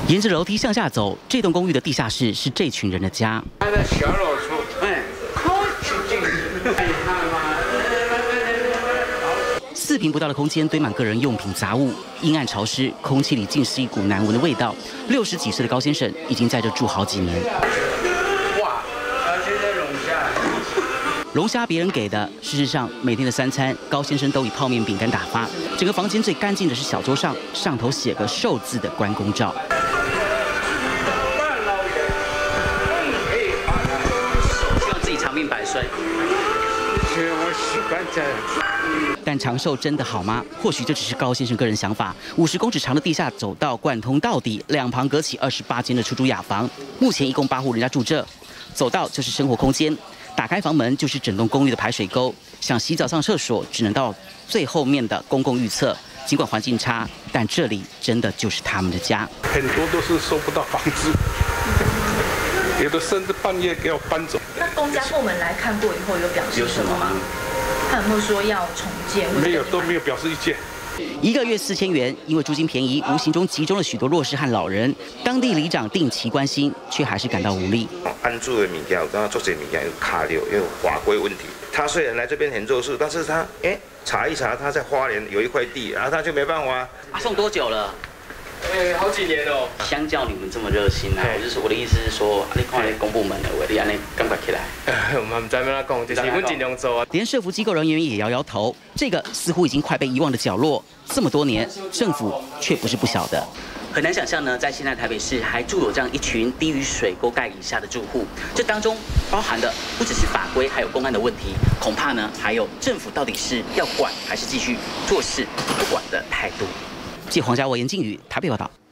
沿着楼梯向下走，这栋公寓的地下室是这群人的家。 他的小老鼠，空气进去，看吗 ？4坪不到的空间堆满个人用品杂物，阴暗潮湿，空气里尽是一股难闻的味道。60几岁的高先生已经在这住好几年。 哇，现在龙虾， 龙虾别人给的，事实上每天的3餐，高先生都以泡面、饼干打发。整个房间最干净的是小桌上，上头写个寿字的关公照。希望自己长命百岁。 我习惯这样。 但长寿真的好吗？或许这只是高先生个人想法。50公尺长的地下走道贯通到底，两旁隔起28间的出租雅房，目前一共8户人家住这。走道就是生活空间，打开房门就是整栋公寓的排水沟，想洗澡上厕所只能到最后面的公共浴厕。尽管环境差，但这里真的就是他们的家。 很多都是收不到房子，有的甚至半夜给我搬走。 那公家部门来看过以后有表示什么吗？他有没有说要重建？ 没有，都没有表示意见。 1个月4000元，因为租金便宜，无形中集中了许多弱势和老人。当地里长定期关心，却还是感到无力。 安住的物件，有当做些物件有卡掉，有法规问题。他虽然来这边很做事，但是他查一查，他在花莲有一块地，然后他就没办法。 送多久了？ 好几年了。 相较你们这么热心啊，我的意思是说，你看公部门的话，你安尼感觉起来。 我们唔知咩讲，就是我尽量做啊。 连社福机构人员也摇摇头，这个似乎已经快被遗忘的角落，这么多年，政府却不是不晓得。很难想象呢，在现在台北市还住有这样一群低于水沟盖以下的住户，这当中包含的不只是法规，还有公安的问题，恐怕呢还有政府到底是要管还是继续做事不管的态度。记黄家伟、严靖宇台北报道。